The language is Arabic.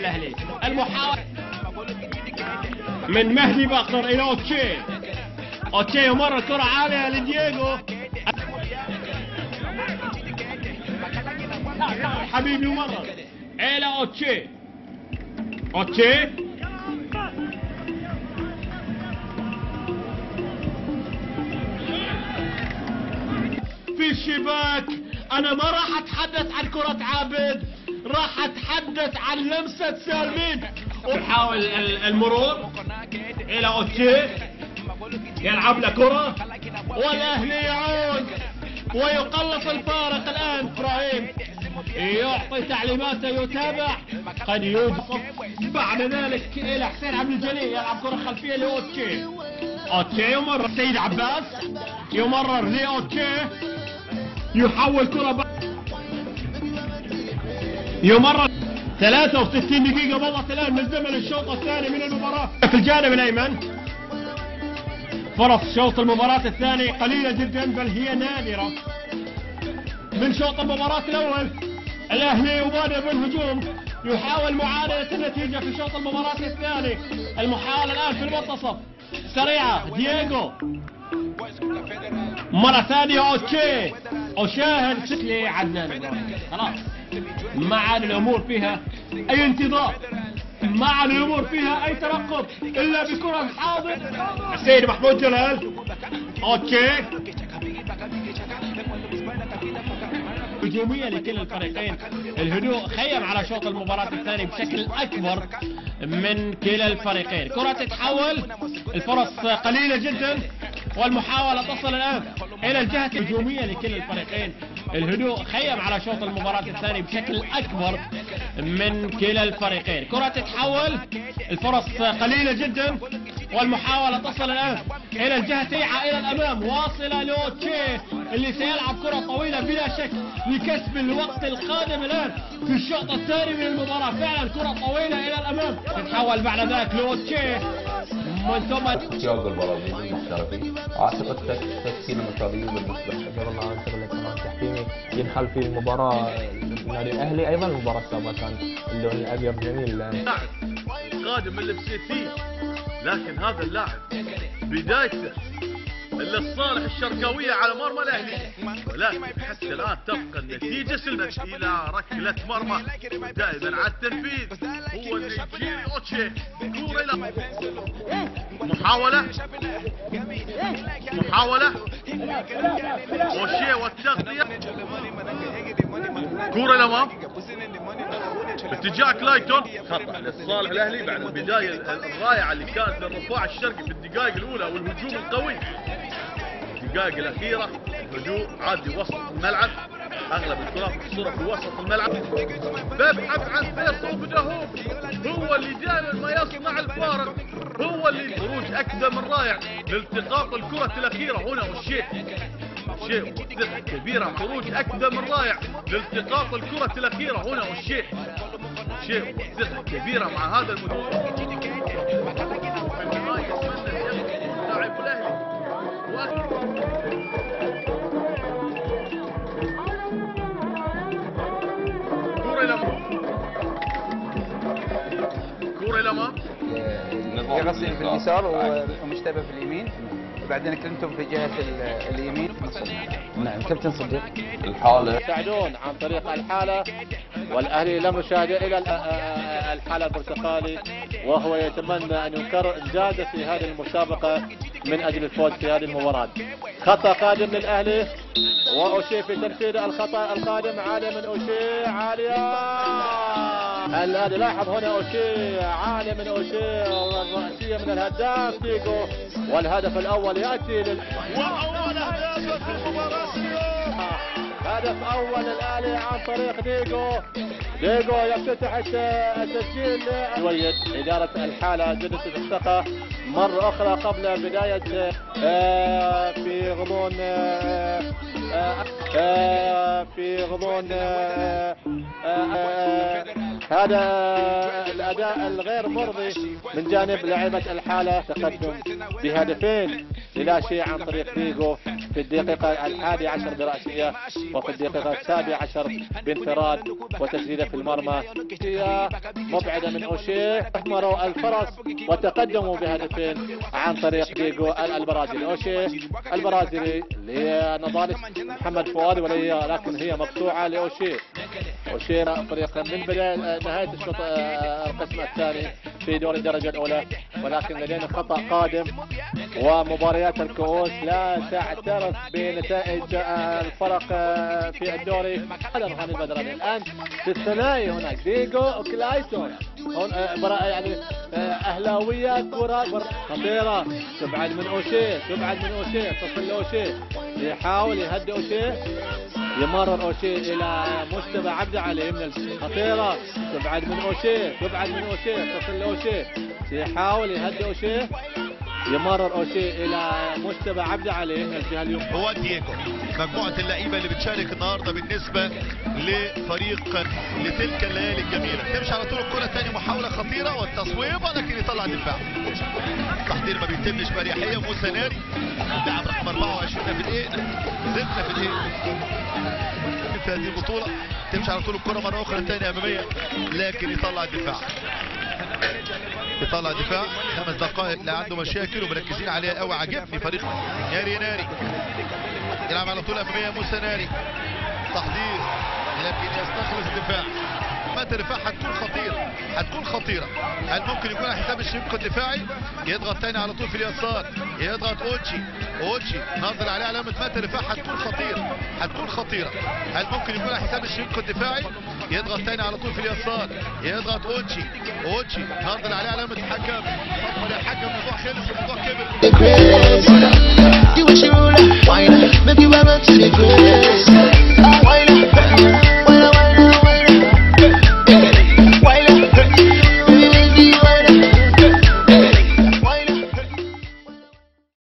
الاهلي. المحاولة من مهدي بكر الى اوتشي. اوتشي يمر الكرة عالية لدييغو. حبيبي يمرر الى اوتشي. اوتشي في الشباك. انا ما راح اتحدث عن كرة عابد، راح اتحدث عن لمسة سالمين. وحاول المرور الى اوتشي، يلعب له كرة والاهلي يعود ويقلص الفارق. الان ابراهيم يعطي تعليماته، يتابع، قد يوجد. بعد ذلك الى حسين عبد الجليل، يلعب كرة خلفية لاوتشي. اوتشي يمرر سيد عباس، يمرر لاوتشي، يحول كرة يمرر. 63 دقيقة مضت الآن من زمن الشوط الثاني من المباراة. في الجانب الأيمن فرص شوط المباراة الثاني قليلة جدا، بل هي نادرة من شوط المباراة الأول. الأهلي يبادر بالهجوم، يحاول معادلة النتيجة في شوط المباراة الثاني. المحاولة الآن في المنتصف سريعة، دييغو مرة ثانية، اوتشي، وشاهد شكلي عدنان. خلاص ما عاد الامور فيها اي انتظار، ما عاد الامور فيها اي ترقب الا بكرة حاضر. سيد محمود جلال، اوتشي، هجومية لكلا الفريقين. الهدوء خيم على شوط المباراة الثاني بشكل أكبر من كلا الفريقين. كرة تتحول، الفرص قليلة جدا، والمحاولة تصل الآن إلى الجهة الهجومية لكلا الفريقين. الهدوء خيم على شوط المباراة الثاني بشكل أكبر من كلا الفريقين. كرة تتحول، الفرص قليلة جدا، والمحاولة تصل الآن إلى الجهة إلى الأمام، واصلة لأوتشي اللي سيلعب كرة طويلة بلا شك لكسب الوقت القادم الآن في الشوط الثاني من المباراة. فعلا كرة طويلة إلى الأمام، تتحول بعد ذلك لأوتشي من ثم تياغو البرازيلي المحترفي. اعتقد تشكيل مثالي بالنسبه قبل ما انتقل لكمان تحكيمي ينحل في المباراه النادي الاهلي. ايضا المباراه السابقه كان اللون الابيض جميل. لاعب قادم من البسيتي، لكن هذا اللاعب بدايته الا الصالح الشرقاويه على مرمى الاهلي، ولكن حتى الان تبقى النتيجه سلمت الى ركله مرمى. دائما على التنفيذ هو النيجيري اوتشي. كوره الى محاوله اوشي والتغطيه، كوره الامام باتجاه كلايتون. خطا للصالح الاهلي بعد البدايه الرائعه اللي كانت للرفاع الشرقي في الدقائق الاولى والهجوم القوي. الدقائق الاخيره هدوء عادي وسط الملعب، اغلب الكرات محصوره في وسط الملعب. ببحث عن فيصل بدهوم، هو اللي دائما ما يصنع الفارق، هو اللي خروج اكثر من رائع لالتقاط الكره الاخيره. هنا والشيء ثقه كبيره، خروج اكثر من رائع لالتقاط الكره الاخيره. هنا والشيء ثقه كبيره مع هذا المدرب. لاعب الاهلي كورة الأمام غسيل في اليسار ومجتبى في اليمين، وبعدين كلمتم في جهة اليمين. نعم كابتن صديق. الحاله يساعدون عن طريق الحالة، والأهلي لم يشاهد إلى الحالة البرتقالي، وهو يتمنى أن يكرر إنجازه في هذه المسابقة من أجل الفوز في هذه المباراة. خطأ قادم للأهلي، وأوشي في تنفيذ الخطأ القادم. عالية من أوشي، عالية الأهلي. لاحظ هنا أوشي، عالية من أوشي، والرأسية من الهداف دييغو، والهدف الأول يأتي وأول أهداف في المباراة اليوم. هدف أول الأهلي عن طريق دييغو يفتتح التسجيل. جويد إدارة الحالة جلست الثقة مرة أخرى قبل بداية في غضون هذا الأداء الغير مرضي من جانب لاعبة الحالة. تقدم بهدفين لا شيء عن طريق دييغو في الدقيقة 11 برأسية، وفي الدقيقة 17 بانفراد وتسديدة في المرمى. هي مبعدة من أوشيه، احمروا الفرص وتقدموا بهدفين عن طريق دييغو البرازيلي. أوشيه البرازيلي لنضال محمد فؤاد، ولكن هي مقطوعة لأوشيه. أوشيه فريق من بداية نهاية الشوط القسم الثاني في دوري الدرجة الأولى، ولكن لدينا خطأ قادم، ومباريات الكؤوس لا تعترف بنتائج الفرق في الدوري. هذا رهان البدراني الآن في الثنائي هناك دييغو وكلايتون، يعني أهلاوية كرة خطيرة، تبعد من أوشيه، تصل لأوشيه، يحاول يهدئ أوشيه، يمرر أوشيه إلى مجتبى عبد علي من خطيرة، تبعد من أوشيه، تصل لأوشيه، يحاول يهدئ أوشيه، يمرر أوشيه إلى مجتبى عبد علي من الجهة اليمنى. هو دييغو مجموعة اللعيبة اللي بتشارك النهارده بالنسبة لفريق لتلك الليالي الجميلة. تمشي على طول الكرة، تاني محاولة خطيرة والتصويبة، لكن يطلع دفاع. التحضير ما بيتمش بأريحية. موسى ناري اللاعب رقم 24 في الإيه، زدنا في الإيه في هذه البطولة. تمشي على طول الكرة مرة أخرى تاني أمامية، لكن يطلع الدفاع. 5 دقائق لا عنده مشاكل ومركزين عليها قوي. عجبني فريق ناري يلعب على طول اماميه. موسى ناري تحضير، لكن يستخلص الدفاع. الدفاع هتكون خطيره. هل ممكن يكون على حساب الشق الدفاعي؟ يضغط تاني على طول في اليسار، يضغط اوتشي ناظر عليه علامه مات. الدفاع هتكون خطيره. هل ممكن يكون على حساب الشق الدفاعي؟ يضغط تاني على طول في اليسار، يضغط اوتشي ناظر عليه علامه الحكم. صفر يا حكم، الموضوع خلص، الموضوع كبر.